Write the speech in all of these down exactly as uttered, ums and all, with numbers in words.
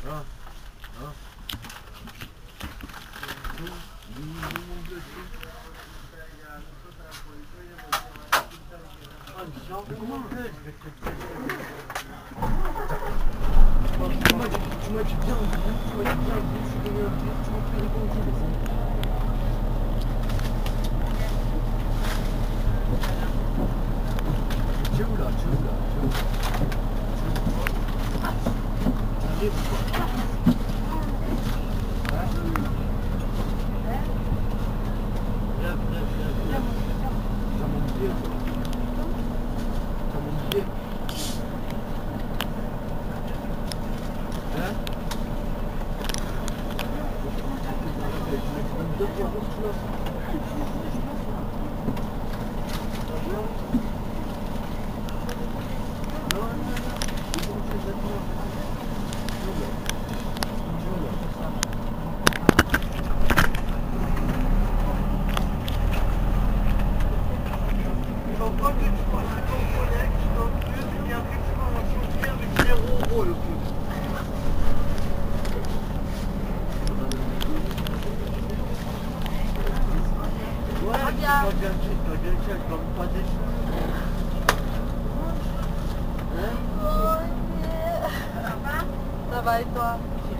Ça va et toi?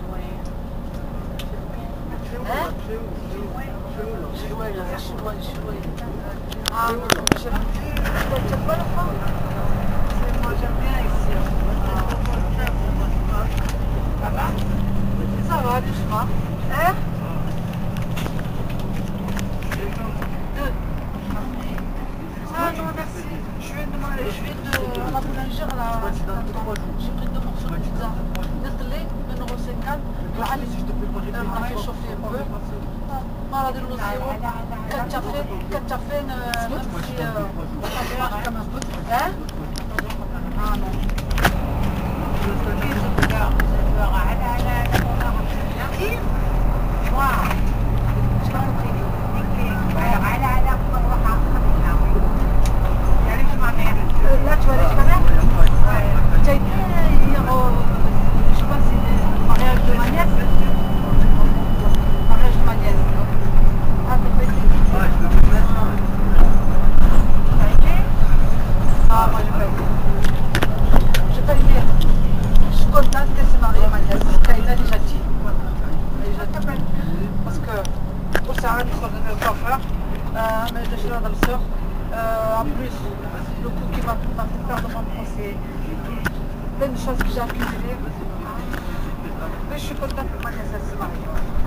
Hein? Chinois, il a fait chinois, chinois. Ah, j'aime pas la France. Moi j'aime bien ici. Ça va? Ça va, doucement. Hein? Ah non, merci. Je viens de manger, je viens de la boulangère là. J'ai pris deux morceaux de pizza. Désolé, un euro cinquante. Là, on a réchauffé un peu. Voilà, de l'eau zéro. Quatre cafés, quatre cafés, même si ça marche comme un peu. Hein? Ah non. Qui? Moi. Je pas compris. Là, tu vas aller chez ma mère? Ouais. Tu as été hier au... Je sais pas si c'est le mariage de ma nièce. Mariage de ma nièce. Ah, t'as pas été? Ouais, je peux pas être. T'as été? Ah, moi j'ai pas été. J'ai pas été. Je suis contente qu'elle s'est mariée à ma nièce. Elle a déjà dit. Elle a déjà dit. Parce que, au Sahara, nous sommes dans le coiffeur. Euh, mais je suis là dans le sœur. Euh, en plus, le coup qui m'a fait perdre mon procès, plein de choses que j'ai accumulées. Mais je suis contente que ma nièce se marie.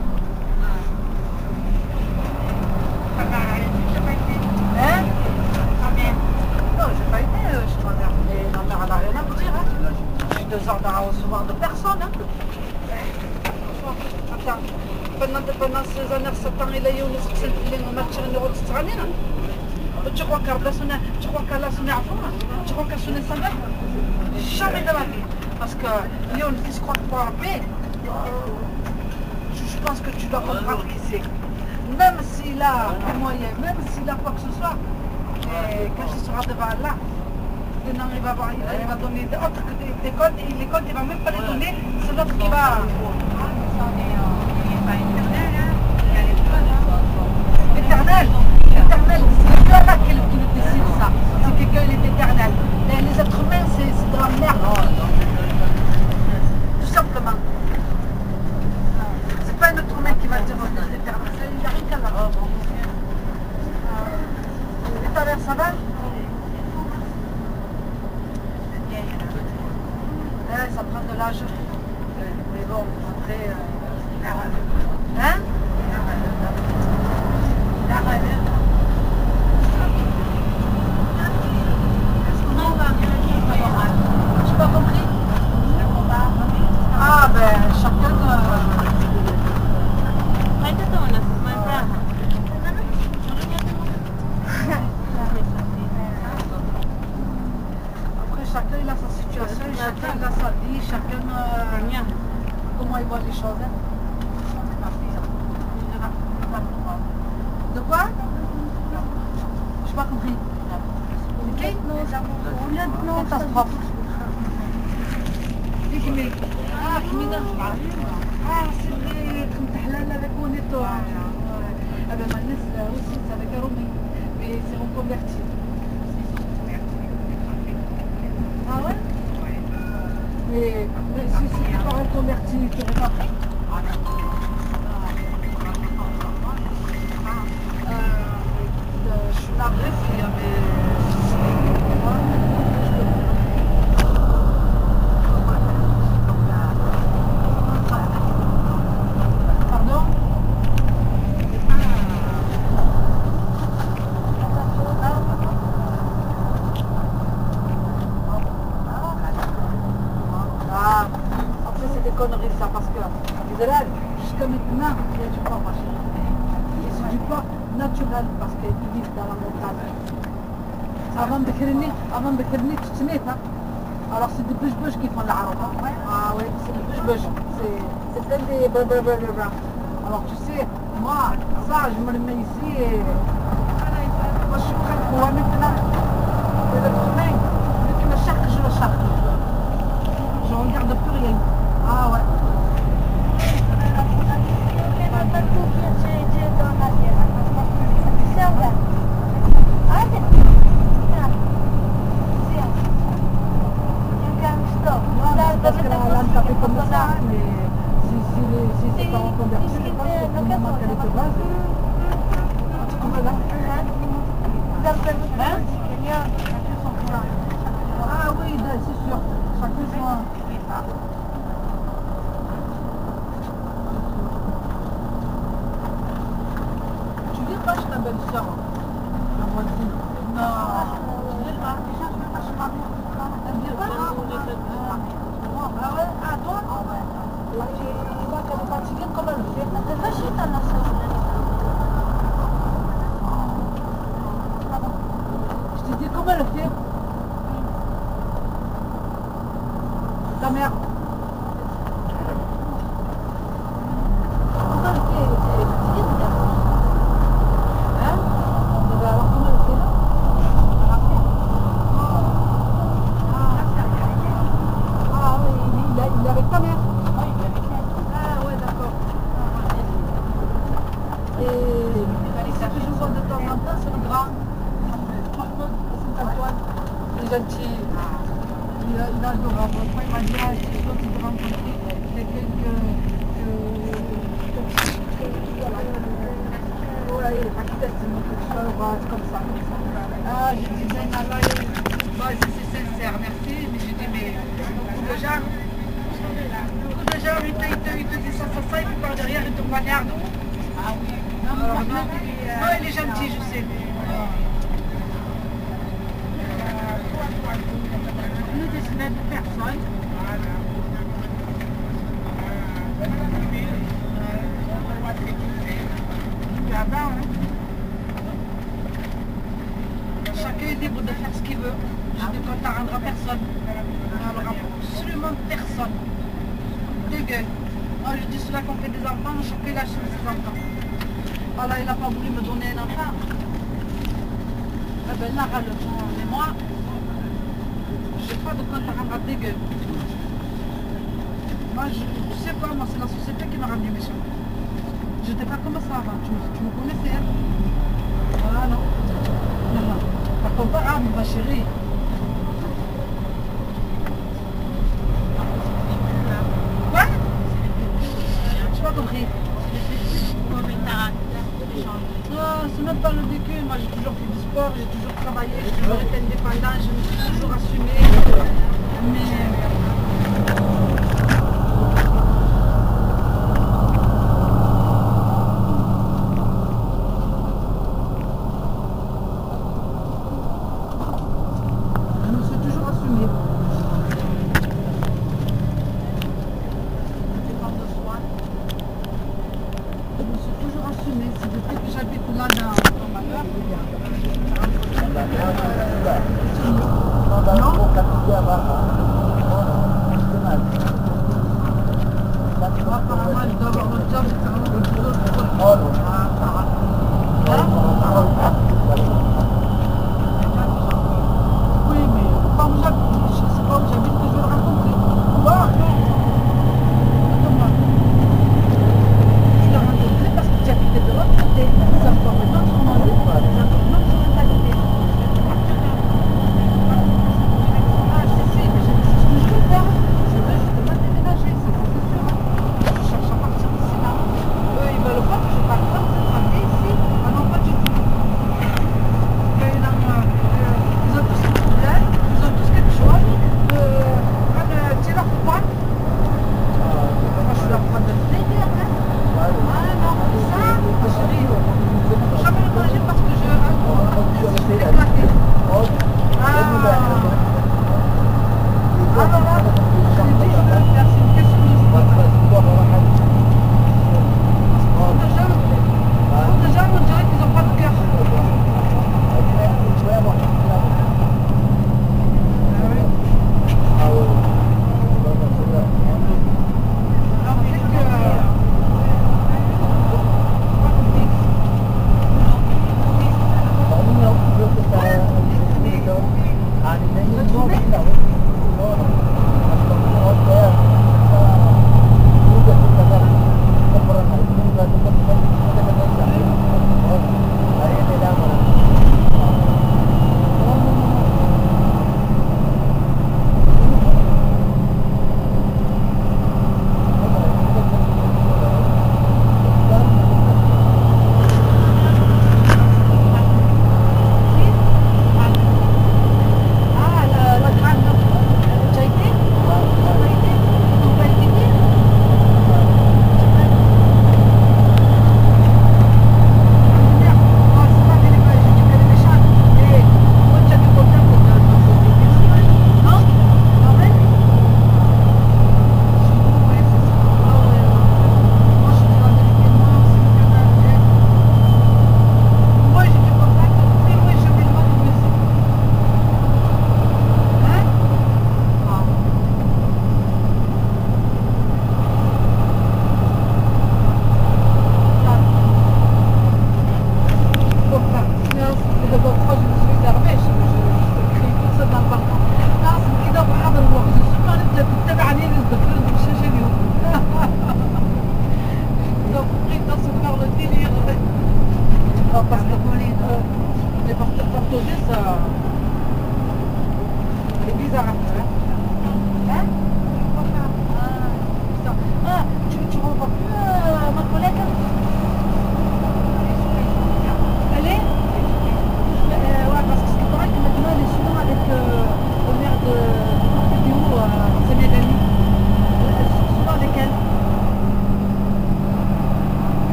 Hein? Non, j'ai pas été chez ma mère. Mais ma mère, elle n'a rien à vous dire. Hein. J'ai deux heures à recevoir de personne. Hein. Attends, pendant, pendant ces années, sept ans, il a eu une certaine matière neuroméditerranéenne. Tu crois qu'elle a sonné, tu crois qu'elle a sonné à fond? Tu crois qu'elle a sonné sa mère? Jamais de la vie. Parce que Léon, qui se croit pour la paix, je pense que tu dois comprendre qui c'est. Même s'il a des moyens, même s'il a quoi que ce soit, et quand il sera devant Allah, il va, avoir, il va donner d'autres que des, des codes, et les codes, il ne va même pas les donner, c'est l'autre qui va... Éternel, éternel, c'est que Allah qui le décide ça. C'est que quelqu'un est éternel. Et les êtres humains, c'est de la merde. Tout simplement. C'est pas un être humain qui va dire que c'est éternel. Il n'y a rien qu'Allah. Et ta mère, ça va? Ouais, ça prend de l'âge. Mais bon, après... Euh... Hein? J'ai pas compris. Ah ben chacun... Après chacun il a sa situation, chacun il a sa vie, chacun euh, comment il voit les choses. De quoi? Je n'ai pas compris. Catastrophe. كيمي اه كيمينا اه سيدي كنت حلال avec mon étoile. Ah ben ma nièce aussi c'est avec un Romain, mais c'est reconverti. Ah ouais? Mais, mais si c'était pas reconverti, tu aurais pas pris? Euh, je suis navrée s'il y avait... Conneries ça parce que jusqu'à maintenant il y a du porc ma chérie. Et c'est du porc naturel parce qu'ils vivent dans la montagne. Avant de créner, avant de créner tu te mets hein. Alors c'est des bouches-bouches qui font la haroba. Ah oui, c'est des bouches-bouches. C'est plein des blablabla. Alors tu sais, moi, ça je me le mets ici et moi je suis prête pour la maintenant. Et le chemin, dès qu'il me charque, je le charque. Je regarde plus rien. Ah ouais. Parce que la lame ça fait comme ça, mais si, si, si c'est pas reconverti, je pense que c'est une marque de base. Comme là. Ah oui, c'est sûr. Chacun son... Tu dis pas que ta belle-sœur, la voisine? Non. Tu dis pas? Elle dit pas? Ah ouais? Ah toi? Ah ouais. Tu vois qu'elle est fatiguée comme elle fait. Elle va chez ta nation. Je te dis comment elle fait? Ta mère. Comment elle fait? Elle est fatiguée, hein? Alors comment elle fait là? Ah oui, il est avec ta mère? Oui, il est avec elle. Ah ouais, d'accord. Et ce que je vois de temps en temps, c'est le grand. Franchement, c'est Antoine. Il est gentil. Il a, il a adorable. Moi, il m'a dit, ah, c'est chose de rencontrer quelqu'un que... Voilà, il est pas quitté, c'est comme ça, comme ça. Ah, je dis, ben, Allah, bah, c'est sincère, merci. Mais je dis, mais beaucoup de gens, beaucoup de gens, ils te, ils te, ils te disent ça, ça, ça, et puis par derrière, ils te poignardent. Ah oui. Alors, non, non, il est gentil, je sais. Nous dessinons de personnes. Chacun est libre de faire ce qu'il veut. Je ne compte à rendre à personne. Alors, absolument personne. Dégueu. Moi, je dis cela qu'on fait des enfants, chacun lâche ses enfants. Voilà, il n'a pas voulu me donner un enfant. Eh ben là, le fond. Mais moi, je n'ai pas de compte à rendre à dégueu. Moi, je, tu sais quoi, moi, c'est la société qui m'a rendu méchant. Je n'étais pas comme ça avant, tu, tu me connaissais. Hein? Voilà, non. Non, non. Par contre, ah, ma chérie. Quoi? Je n'ai pas compris. Non, c'est même pas le vécu. Moi, j'ai toujours fait du sport, j'ai toujours travaillé, j'ai toujours été indépendant, je me suis toujours assumée. Mais... C'est depuis que j'habite là dans ma mère. Non, non.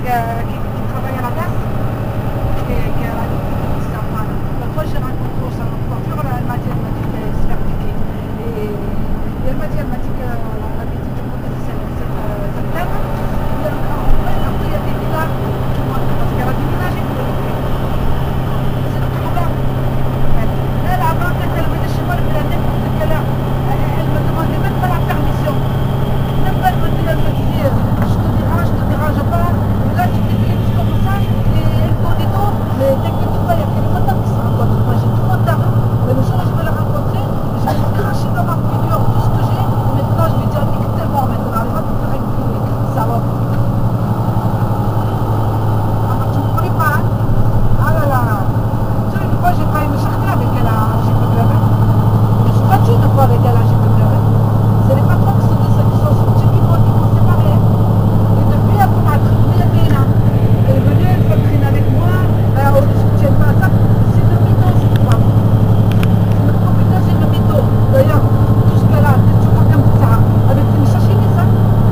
euh, qui, qui travaille à la gare, qui, qui est à la L'autre fois, j'ai rencontré au salon de coiffure, elle m'a dit, elle m'a dit qu'elle se fait piquer. Et, et elle m'a dit, elle m'a dit que la visite du mois de septembre, et après, après, il y a des villages, parce qu'elle a déménagé pour le prix. C'est le problème. Elle, avant, quand elle venait chez moi, elle venait à n'importe quelle heure. Elle, elle me demandait même pas la permission. Même pas, elle me dit, elle me dit, je te dérange, je te dérange pas. Et là, tu t'es comme ça, et elle tourne et tout, mais t'inquiète pas, il y a que les motards qui se rencontrent. Moi, j'ai tout motard. Mais le jour où je vais le rencontrer, je vais me cracher dans ma figure tout ce que j'ai. Et maintenant, je vais dire, nique tes morts maintenant. Elle va te faire une clinique, salope. Ah, bah, tu me connais pas, hein? Ah là là. Tu sais, une fois, j'ai failli me charger avec elle à J P W. Je suis battue une fois avec elle à J P W. C'est les patrons qui sont, qui sont sortis, qui m'ont qui m'ont séparé. Et depuis, elle m'a traîné bien. Elle est venue, elle fait traîner avec moi. Alors, on ne soutient pas ça. C'est le mytho, cette femme. C'est le computer, c'est le mytho. D'ailleurs, tout ce qu'elle a, tu vois comme ça, avec une sachet, ça.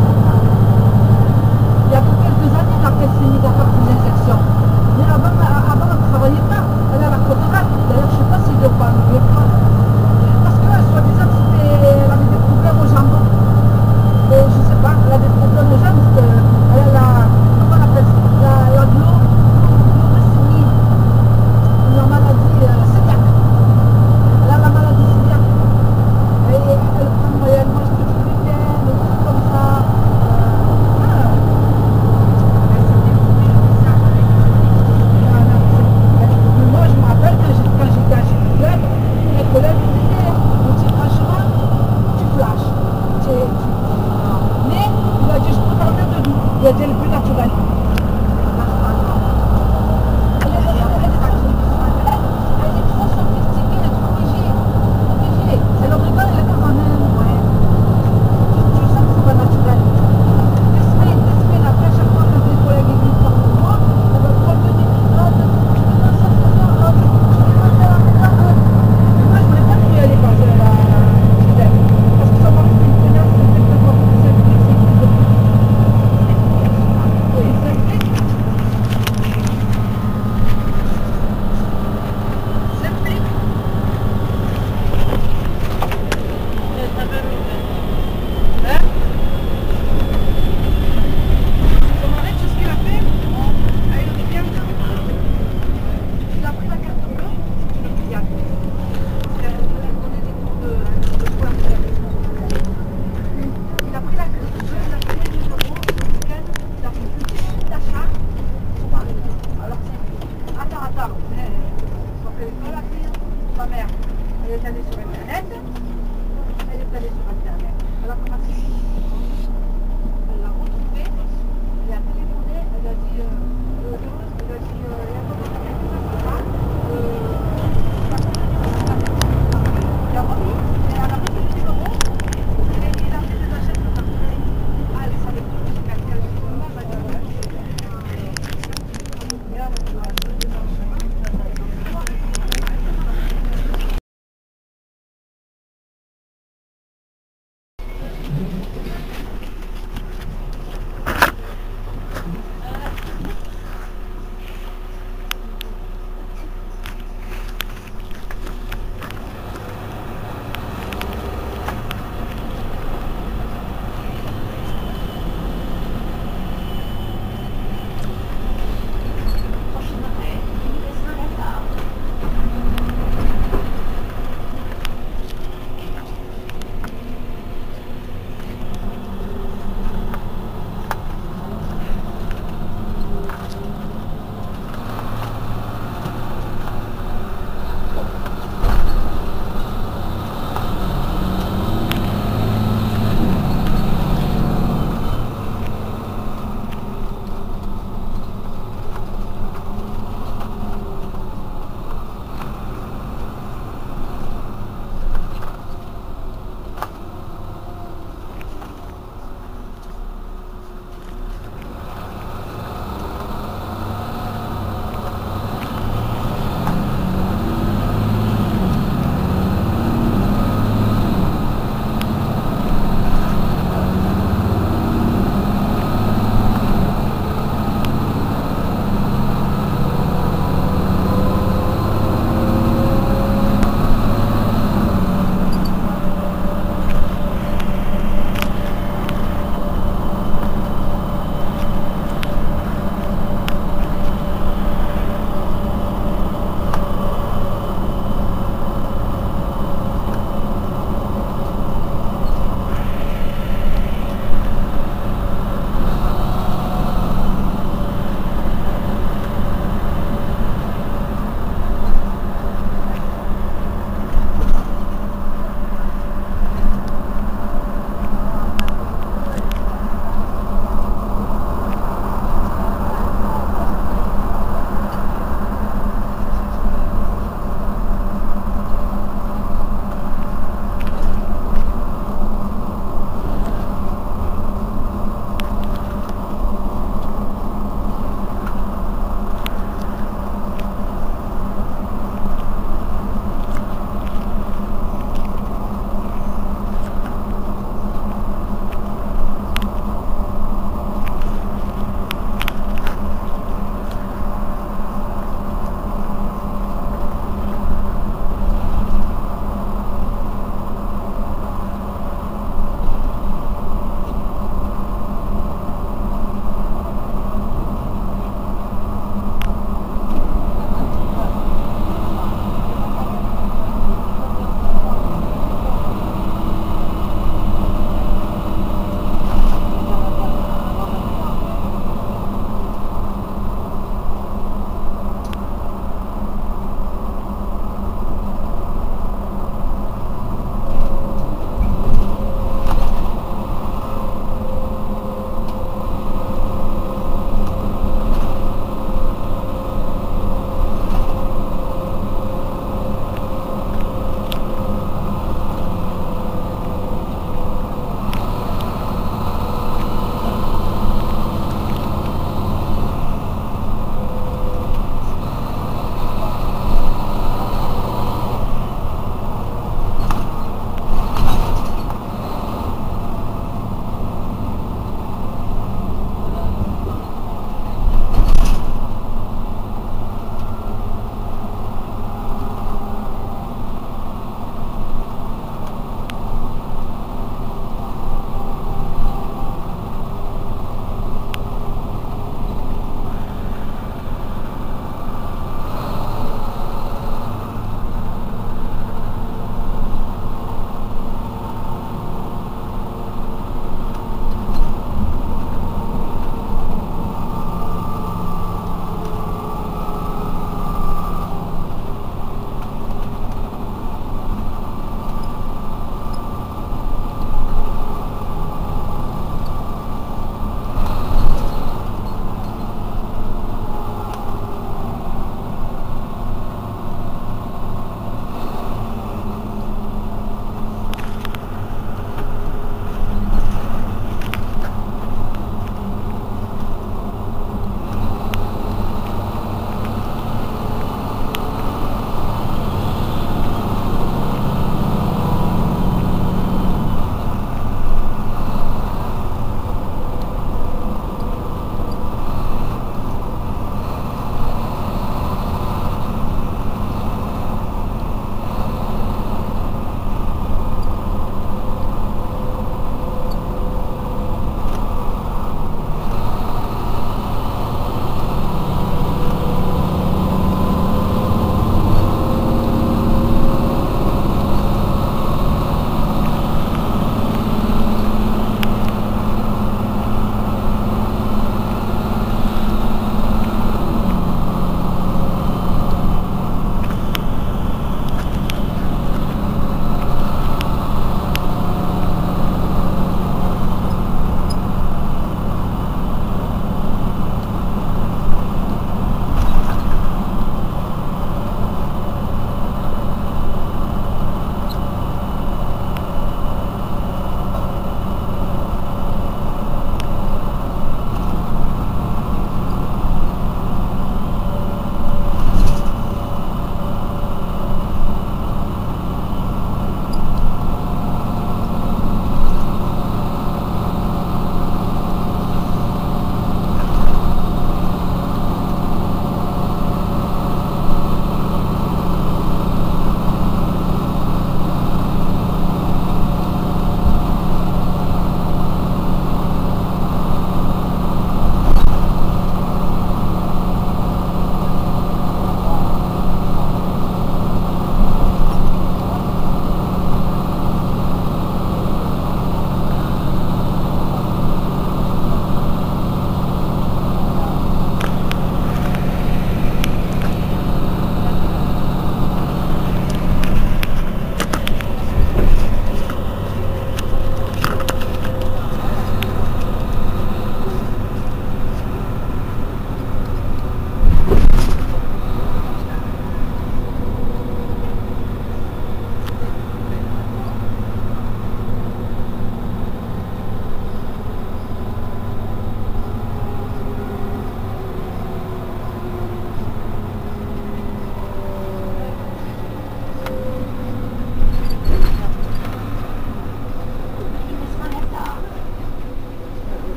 Il y a que quelques années là qu'elle s'est mise à faire des injections. Mais avant, avant elle ne travaillait pas. Elle a la cataracte. D'ailleurs, je ne sais pas si elle doit pas enlever quoi. Parce que, soi-disant, c'était, elle avait des problèmes aux jambes. Et je ne sais pas, elle a des problèmes aux jambes. Parce qu'elle a la, comment on appelle ça, la, la glo, glo, la maladie euh, cœliaque. Elle a la maladie cœliaque. Et elle prend, elle mange tout le week-end, des trucs comme ça. Euh, voilà. Mais moi, je me rappelle quand j'étais quand j'étais à J P W, mes collègues me disaient, on dit franchement, tu flashes. Tu, tu... Mais il a dit, je préfère mieux de nous. Il a dit, le plus naturel.